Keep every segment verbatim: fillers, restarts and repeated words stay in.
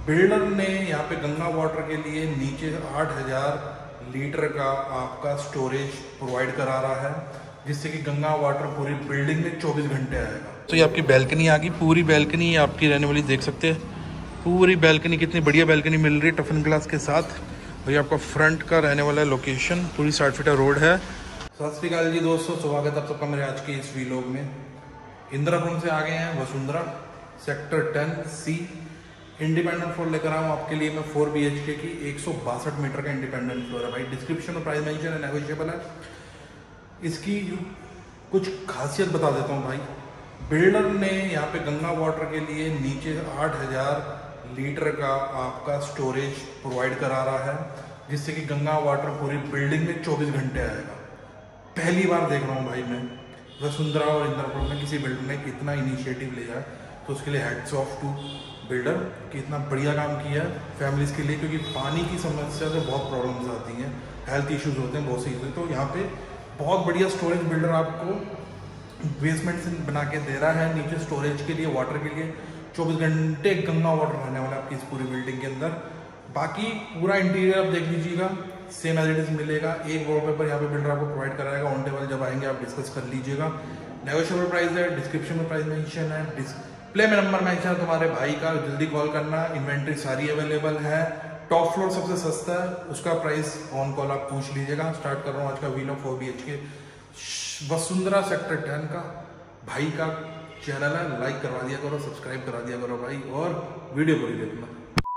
Builder ने यहाँ पे गंगा वाटर के लिए नीचे आठ हज़ार लीटर का आपका स्टोरेज प्रोवाइड करा रहा है, जिससे कि गंगा वाटर पूरी बिल्डिंग में चौबीस घंटे आएगा। तो ये आपकी बैल्कनी आ गई, पूरी बैल्कनी आपकी रहने वाली, देख सकते हैं पूरी बैल्कनी, कितनी बढ़िया बैल्कनी मिल रही है टफन ग्लास के साथ। और ये आपका फ्रंट का रहने वाला लोकेशन, पूरी साठ फीटा रोड है। सत श्री अकाल जी दोस्तों, स्वागत है आप सबका मेरे आज के इस वीलॉग में। इंदिरापुरम से आ गए हैं Vasundhara sector ten C independent floor लेकर आऊँ आपके लिए मैं फोर बी एच के की एक सौ बासठ मीटर का इंडिपेंडेंट फ्लोर है भाई। डिस्क्रिप्शन में प्राइस मेंशन है, नेगोशिएबल है। इसकी कुछ खासियत बता देता हूँ भाई। बिल्डर ने यहाँ पे गंगा वाटर के लिए नीचे आठ हज़ार लीटर का आपका स्टोरेज प्रोवाइड करा रहा है, जिससे कि गंगा वाटर पूरी बिल्डिंग में चौबीस घंटे आएगा। पहली बार देख रहा हूँ भाई मैं वसुंधरा और इंदिरापुरम में किसी बिल्डर ने इतना इनिशिएटिव लिया, तो उसके लिए हैट्स ऑफ टू बिल्डर कि इतना बढ़िया काम किया है फैमिलीज़ के लिए, क्योंकि पानी की समस्या से बहुत प्रॉब्लम्स आती हैं, हेल्थ इश्यूज होते हैं बहुत सी चीज़ें। तो यहाँ पे बहुत बढ़िया स्टोरेज बिल्डर आपको बेसमेंट से बना के दे रहा है, नीचे स्टोरेज के लिए, वाटर के लिए चौबीस घंटे गंगा वाटर रहने वाला है आपकी इस पूरी बिल्डिंग के अंदर। बाकी पूरा इंटीरियर आप देख लीजिएगा, सेम एज इट इज मिलेगा। एक वॉलपेपर यहाँ पे बिल्डर आपको प्रोवाइड कराएगा, ऑन टेबल जब आएंगे आप डिस्कस कर लीजिएगा। नेगोशिएबल प्राइस है, डिस्क्रिप्शन में प्राइस मेंशन है, डिस्प्ले में नंबर मेंशन है तुम्हारे भाई का, जल्दी कॉल करना। इन्वेंट्री सारी अवेलेबल है। टॉप फ्लोर सबसे सस्ता है, उसका प्राइस ऑन कॉल आप पूछ लीजिएगा। स्टार्ट कर रहा हूँ आज का वीलॉग फोर बी एच के वसुंधरा सेक्टर टेन का। भाई का चैनल है, लाइक करवा दिया करो, सब्सक्राइब करा दिया करो भाई, और वीडियो पूरी देखना।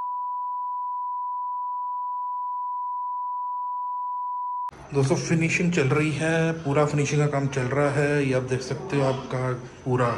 दोस्तों फिनिशिंग चल रही है, पूरा फिनिशिंग का काम चल रहा है। ये आप देख सकते हो, आपका पूरा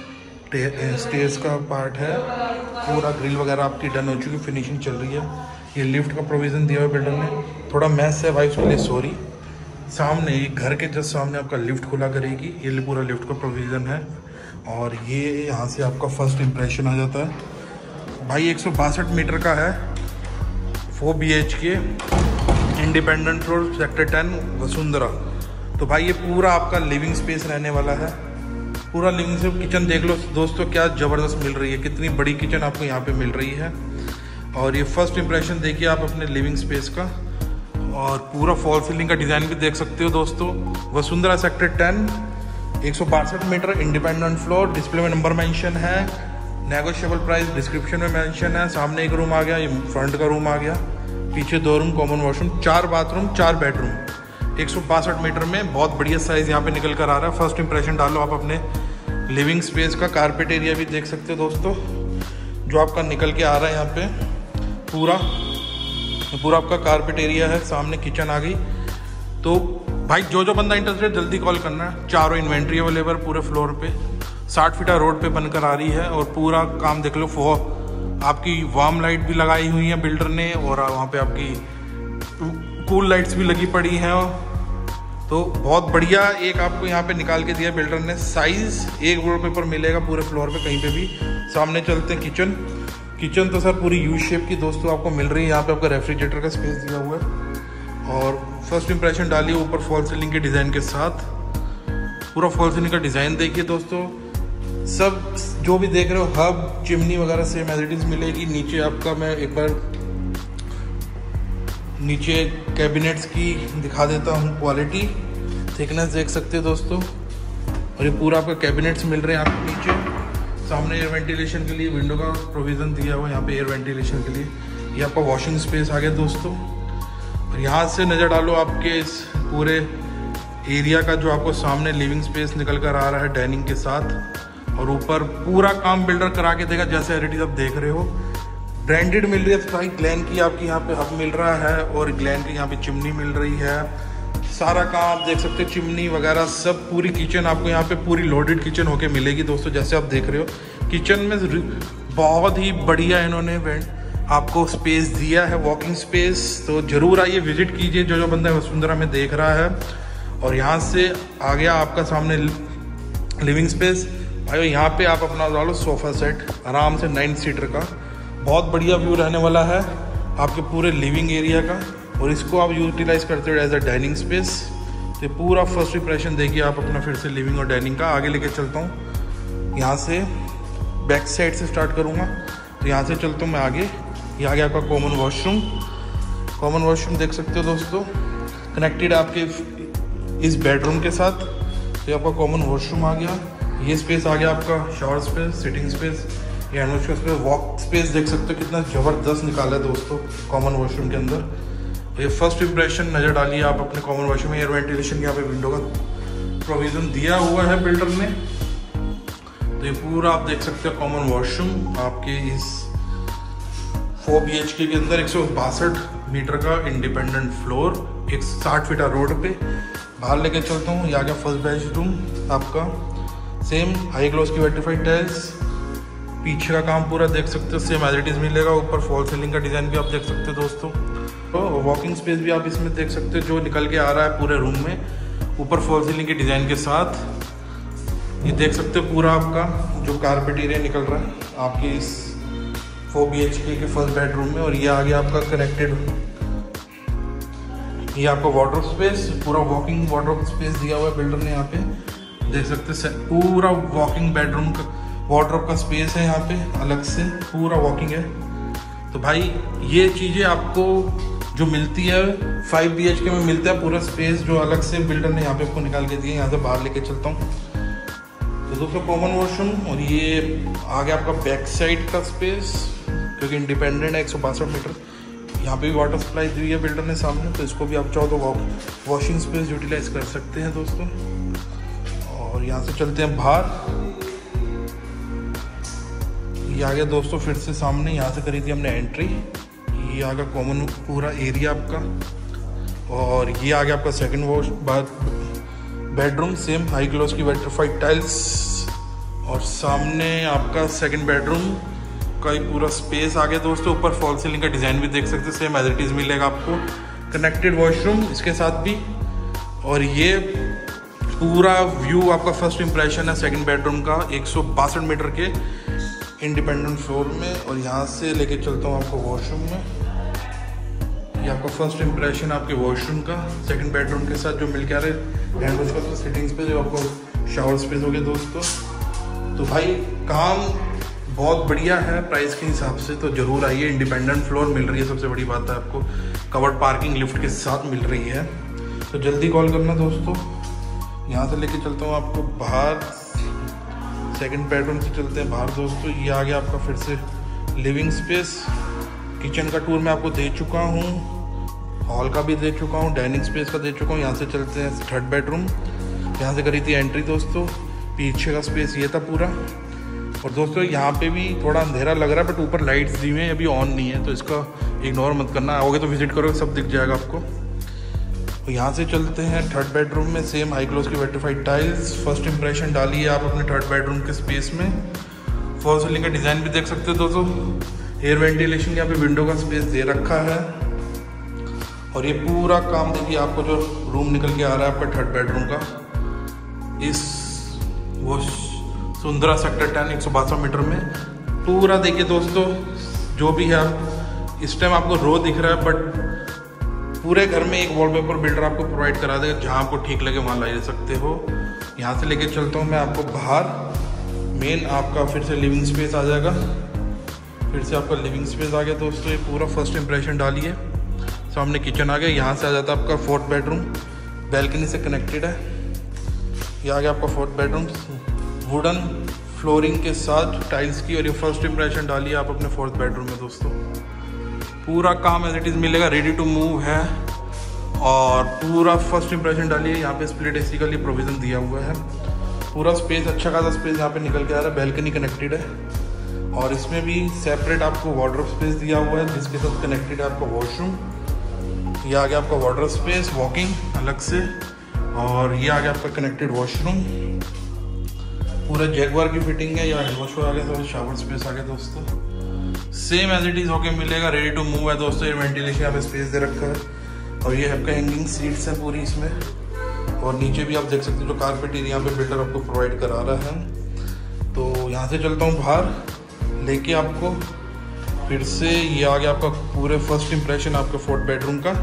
स्टेज का पार्ट है, पूरा ग्रिल वगैरह आपकी डन हो चुकी, फिनिशिंग चल रही है। ये लिफ्ट का प्रोविज़न दिया हुआ बिल्डर ने, थोड़ा मैस है भाई, उसके लिए सॉरी। सामने घर के जस्ट सामने आपका लिफ्ट खुला करेगी, ये पूरा लिफ्ट का प्रोविज़न है। और ये यहाँ से आपका फर्स्ट इम्प्रेशन आ जाता है भाई। एक सौ बासठ मीटर का है, four B H K independent floor sector ten Vasundhara. तो भाई ये पूरा आपका लिविंग स्पेस रहने वाला है। पूरा लिविंग स्पेस, किचन देख लो दोस्तों क्या ज़बरदस्त मिल रही है, कितनी बड़ी किचन आपको यहाँ पे मिल रही है। और ये फर्स्ट इम्प्रेशन देखिए आप अपने लिविंग स्पेस का। और पूरा फॉल सीलिंग का डिज़ाइन भी देख सकते हो दोस्तों। वसुंधरा सेक्टर टेन एक सौ बासठ मीटर इंडिपेंडेंट फ्लोर, डिस्प्ले में नंबर मेंशन है, नेगोशिएबल प्राइस डिस्क्रिप्शन में मेंशन है। सामने एक रूम आ गया, ये फ्रंट का रूम आ गया, पीछे दो रूम, कॉमन वॉशरूम, चार बाथरूम, चार बेडरूम। एक सौ बासठ मीटर में बहुत बढ़िया साइज़ यहाँ पे निकल कर आ रहा है। फर्स्ट इंप्रेशन डालो आप अपने लिविंग स्पेस का। कारपेट एरिया भी देख सकते हो दोस्तों, जो आपका निकल के आ रहा है यहाँ पे पूरा पूरा आपका कारपेट एरिया है। सामने किचन आ गई। तो भाई जो जो बंदा इंटरेस्टेड जल्दी कॉल करना है। चारों इन्वेंट्री अवेलेबल पूरे फ्लोर पे, साठ फीटा रोड पे बनकर आ रही है। और पूरा काम देख लो, फो आपकी वार्म लाइट भी लगाई हुई है बिल्डर ने, और वहाँ पे आपकी कूल लाइट्स भी लगी पड़ी हैं। तो बहुत बढ़िया एक आपको यहाँ पे निकाल के दिया बिल्डर ने। साइज एक वॉलपेपर मिलेगा पूरे फ्लोर पे कहीं पे भी। सामने चलते हैं किचन। किचन तो सर पूरी यू शेप की दोस्तों आपको मिल रही है। यहाँ पे आपका रेफ्रिजरेटर का स्पेस दिया हुआ है। और फर्स्ट इंप्रेशन डालिए ऊपर फॉल सीलिंग के डिज़ाइन के साथ। पूरा फॉल सीलिंग का डिज़ाइन देखिए दोस्तों, सब जो भी देख रहे हो, हब चिमनी वगैरह सेम एज इट इज मिलेगी। नीचे आपका मैं एक बार नीचे कैबिनेट्स की दिखा देता हूँ, क्वालिटी थिकनेस देख सकते हो दोस्तों। और ये पूरा आपका कैबिनेट्स मिल रहे हैं आपको नीचे। सामने एयर वेंटिलेशन के लिए विंडो का प्रोविज़न दिया हुआ है, यहाँ पे एयर वेंटिलेशन के लिए। ये आपका वॉशिंग स्पेस आ गया दोस्तों। और यहाँ से नज़र डालो आपके इस पूरे एरिया का, जो आपको सामने लिविंग स्पेस निकल कर आ रहा है डाइनिंग के साथ। और ऊपर पूरा काम बिल्डर करा के देगा, जैसे एल ई डी आप देख रहे हो। ब्रांडेड मिल रही है भाई, ग्लैन की आपकी यहाँ पे हब मिल रहा है, और ग्लैन की यहाँ पे चिमनी मिल रही है। सारा काम आप देख सकते हो, चिमनी वगैरह सब। पूरी किचन आपको यहाँ पे पूरी लोडेड किचन होके मिलेगी दोस्तों, जैसे आप देख रहे हो। किचन में बहुत ही बढ़िया इन्होंने आपको स्पेस दिया है, वॉकिंग स्पेस। तो जरूर आइए, विजिट कीजिए जो जो बंदा वसुंधरा में देख रहा है। और यहाँ से आ गया आपका सामने लिविंग स्पेस। भाई यहाँ पे आप अपना डालो सोफा सेट आराम से, नाइन सीटर का। बहुत बढ़िया व्यू रहने वाला है आपके पूरे लिविंग एरिया का। और इसको आप यूटिलाइज करते हो एज अ डाइनिंग स्पेस। तो पूरा फर्स्ट इंप्रेशन देखिए आप अपना फिर से लिविंग और डाइनिंग का। आगे लेके चलता हूँ, यहाँ से बैक साइड से स्टार्ट करूँगा। तो यहाँ से चलता हूँ मैं आगे। ये आ गया आपका कॉमन वॉशरूम। कॉमन वॉशरूम देख सकते हो दोस्तों, कनेक्टेड आपके इस बेडरूम के साथ। तो ये आपका कॉमन वॉशरूम आ गया। ये स्पेस आ गया आपका शावर स्पेस, सिटिंग स्पेस, ये hand wash space, walk space देख सकते हो कितना ज़बरदस्त निकाला है दोस्तों कॉमन वॉशरूम के अंदर। ये फर्स्ट इंप्रेशन नज़र डालिए आप अपने कॉमन वॉशरूम में। एयर वेंटिलेशन यहाँ पे विंडो का प्रोविज़न दिया हुआ है बिल्डर ने। तो ये पूरा आप देख सकते हो कॉमन वॉशरूम आपके इस फोर बी एच के के अंदर। एक सौ बासठ मीटर का इंडिपेंडेंट फ्लोर, एक साठ फीटा रोड पे। बाहर लेके चलता हूँ, ये आ गया फर्स्ट बेडरूम आपका। सेम हाई ग्लॉस की वेट्रीफाइड टाइल्स, पीछे का काम पूरा देख सकते हो सेम एज इट इज मिलेगा। ऊपर फॉल सीलिंग का डिज़ाइन भी आप देख सकते हो दोस्तों। तो वॉकिंग स्पेस भी आप इसमें देख सकते हो जो निकल के आ रहा है पूरे रूम में, ऊपर फॉल सीलिंग के डिज़ाइन के साथ। ये देख सकते हो पूरा आपका जो कारपेट एरिया निकल रहा है आपके इस फोर बी एच के के फर्स्ट बेडरूम में। और ये आ गया आपका कनेक्टेड, ये आपका वार्डरोब स्पेस, पूरा वॉकिंग वार्डरोब स्पेस दिया हुआ है बिल्डर ने यहाँ पे। देख सकते हैं पूरा वॉकिंग बेडरूम का वार्डरोब का स्पेस है यहाँ पे, अलग से पूरा वॉकिंग है। तो भाई ये चीज़ें आपको जो मिलती है फाइव बी एच के में मिलता है पूरा स्पेस, जो अलग से बिल्डर ने यहाँ पे आपको निकाल के दिया। यहाँ से बाहर लेके चलता हूँ तो दोस्तों कॉमन वॉशरूम। और ये आ गया आपका बैक साइड का स्पेस, क्योंकि इंडिपेंडेंट है एक सौ बासठ मीटर। यहाँ पे भी वाटर सप्लाई दी है बिल्डर ने सामने, तो इसको भी आप चाहो तो वॉशिंग स्पेस यूटिलाइज कर सकते हैं दोस्तों। और यहाँ से चलते हैं बाहर। ये आ गया दोस्तों फिर से सामने, यहाँ से करी थी हमने एंट्री। ये आ गया कॉमन पूरा एरिया आपका। और ये आ गया आपका second wash bath bedroom, same high gloss की वेट्रीफाइड टाइल्स। और सामने आपका सेकंड बेडरूम का ही पूरा स्पेस आ गया दोस्तों। ऊपर फॉल सीलिंग का डिज़ाइन भी देख सकते हैं सेम एज इट इज़ मिलेगा आपको। कनेक्टेड वॉशरूम इसके साथ भी। और ये पूरा व्यू आपका फर्स्ट इंप्रेशन है सेकंड बेडरूम का एक सौ बासठ मीटर के इंडिपेंडेंट फ्लोर में। और यहाँ से लेके चलता हूँ आपको वॉशरूम में। ये आपका फर्स्ट इंप्रेशन आपके वॉशरूम का सेकंड बेडरूम के साथ जो मिल के आ रहे हैंड वॉश का सिटिंग्स पे, जो आपको शावर स्पेस हो गया दोस्तों। तो भाई काम बहुत बढ़िया है प्राइस के हिसाब से, तो ज़रूर आइए। इंडिपेंडेंट फ्लोर मिल रही है, सबसे बड़ी बात है आपको कवर्ड पार्किंग लिफ्ट के साथ मिल रही है। तो जल्दी कॉल करना दोस्तों। यहाँ से लेके चलता हूँ आपको बाहर, सेकंड बेडरूम से चलते हैं बाहर दोस्तों। ये आ गया आपका फिर से लिविंग स्पेस। किचन का टूर मैं आपको दे चुका हूँ, हॉल का भी दे चुका हूँ, डाइनिंग स्पेस का दे चुका हूँ। यहाँ से चलते हैं थर्ड बेडरूम, यहाँ से करी थी एंट्री दोस्तों। पीछे का स्पेस ये था पूरा। और दोस्तों यहाँ पे भी थोड़ा अंधेरा लग रहा है, बट ऊपर लाइट्स दी हुई हैं, अभी ऑन नहीं है, तो इसका इग्नोर मत करना। आओगे तो विजिट करोगे सब दिख जाएगा आपको। तो यहाँ से चलते हैं थर्ड बेडरूम में, सेम हाई क्लोज की वेट्रीफाइड टाइल्स। फर्स्ट इंप्रेशन डालिए आप अपने थर्ड बेडरूम के स्पेस में। फॉल सीलिंग का डिज़ाइन भी देख सकते हो दोस्तों। एयर वेंटिलेशन यहाँ पे विंडो का स्पेस दे रखा है। और ये पूरा काम देखिए आपको जो रूम निकल के आ रहा है आपका थर्ड बेडरूम का, इस वो सुंदरा सेक्टर टेन एक सौ बासठ मीटर में पूरा देखिए दोस्तों। जो भी है आप इस टाइम आपको रो दिख रहा है, बट पूरे घर में एक वॉलपेपर बिल्डर आपको प्रोवाइड करा देगा, जहाँ आपको ठीक लगे वहाँ ला सकते हो। यहाँ से लेके चलता हूँ मैं आपको बाहर। मेन आपका फिर से लिविंग स्पेस आ जाएगा, फिर से आपका लिविंग स्पेस आ गया दोस्तों। ये पूरा फर्स्ट इंप्रेशन डालिए। सामने किचन आ गया, यहाँ से आ जाता है आपका फोर्थ बेडरूम, बैल्कनी से कनेक्टेड है। ये आ गया आपका फोर्थ बेडरूम, वुडन फ्लोरिंग के साथ टाइल्स की। और ये फर्स्ट इंप्रेशन डालिए आप अपने फोर्थ बेडरूम में दोस्तों। पूरा काम एज इट इज़ मिलेगा, रेडी टू मूव है। और पूरा फर्स्ट इंप्रेशन डालिए। यहाँ पे स्प्लिट एसी का लिए प्रोविज़न दिया हुआ है। पूरा स्पेस अच्छा खासा स्पेस यहाँ पे निकल के आ रहा है, बैल्कनी कनेक्टेड है। और इसमें भी सेपरेट आपको वार्डरोब स्पेस दिया हुआ है, जिसके साथ कनेक्टेड है आपका वॉशरूम। ये आ गया आपका वार्डरोब स्पेस वॉकिंग अलग से। और ये आ गया आपका कनेक्टेड वॉशरूम, पूरा जैगवार की फिटिंग है। यहाँ वॉश आ गया, तो शावर स्पेस आ गया दोस्तों। सेम एज इट इज़ होके मिलेगा, रेडी टू मूव है दोस्तों। ये वेंटिलेशन यहाँ पे स्पेस दे रखा है। और ये आपका हैंगिंग सीट्स है पूरी इसमें। और नीचे भी आप देख सकते हो जो कारपेट एरिया पे बिल्डर आपको प्रोवाइड करा रहा है। तो यहाँ से चलता हूँ बाहर लेके आपको फिर से। ये आ गया आपका पूरे फर्स्ट इंप्रेशन आपका फोर्थ बेडरूम का,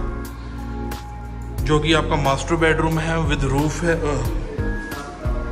जो कि आपका मास्टर बेडरूम है, विद रूफ है,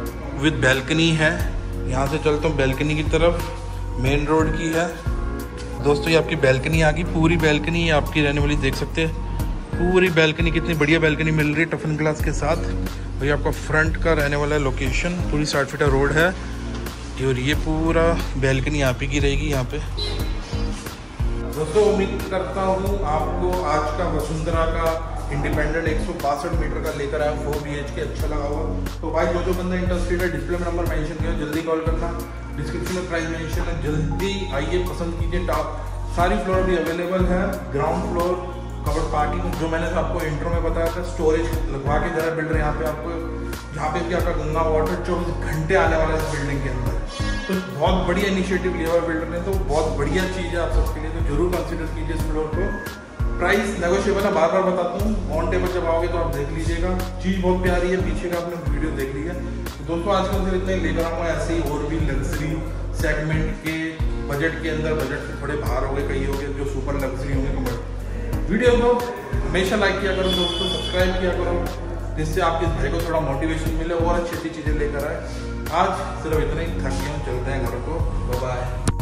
विद बैल्कनी है। यहाँ से चलता हूँ बैल्कनी की तरफ, मेन रोड की है। दोस्तों ये आपकी बैल्कनी आ गई, पूरी बैल्कनी है आपकी रहने वाली, देख सकते हैं पूरी बैल्कनी, कितनी बढ़िया बैल्कनी मिल रही है टफन ग्लास के साथ। और ये आपका फ्रंट का रहने वाला लोकेशन, पूरी साठ फीटा रोड है और ये पूरा बैल्कनी आप ही की रहेगी यहाँ पे। दोस्तों उम्मीद करता हूँ आपको आज का वसुंधरा का इंडिपेंडेंट एक सौ बासठ मीटर का लेकर आया फोर बी एच के अच्छा लगा हुआ। तो भाई जो जो बंदा इंटरेस्टेड है, डिस्प्ले में नंबर मेंशन किया, जल्दी कॉल करना, डिस्क्रिप्शन में प्राइस मेंशन है, जल्दी आइए पसंद कीजिए। टॉप सारी फ्लोर भी अवेलेबल है, ग्राउंड फ्लोर कवर्ड पार्किंग, जो मैंने आपको इंट्रो में बताया था, स्टोरेज लगवा के जरा बिल्डर यहाँ पे आपको, यहाँ पे भी आपका गंगा वाटर चौबीस घंटे आने वाला है इस बिल्डिंग के अंदर। तो बहुत बढ़िया इनिशिएटिव लिया हुआ बिल्डर ने, तो बहुत बढ़िया चीज़ है आप सबके लिए, तो जरूर कंसिडर कीजिए इस फ्लोर को। प्राइस नेगोशिएबल है, बार बार बताता हूँ, ऑन टेबल जब आओगे तो आप देख लीजिएगा, चीज़ बहुत प्यारी है, पीछे का आपने वीडियो देख लिया। तो दोस्तों आज कल इतना ही लेकर आऊँगा, ऐसे ही और भी लग्जरी सेगमेंट के बजट के अंदर, बजट से थोड़े बाहर हो गए, कई हो गए जो सुपर लग्जरी होंगे। तो वीडियो को हमेशा लाइक किया करो दोस्तों, सब्सक्राइब किया करो, जिससे आपके भाई को थोड़ा मोटिवेशन मिले और अच्छी अच्छी चीज़ें लेकर आए। आज सिर्फ इतना ही, थक गया हूँ, चलते हैं घर को, बाय बाय।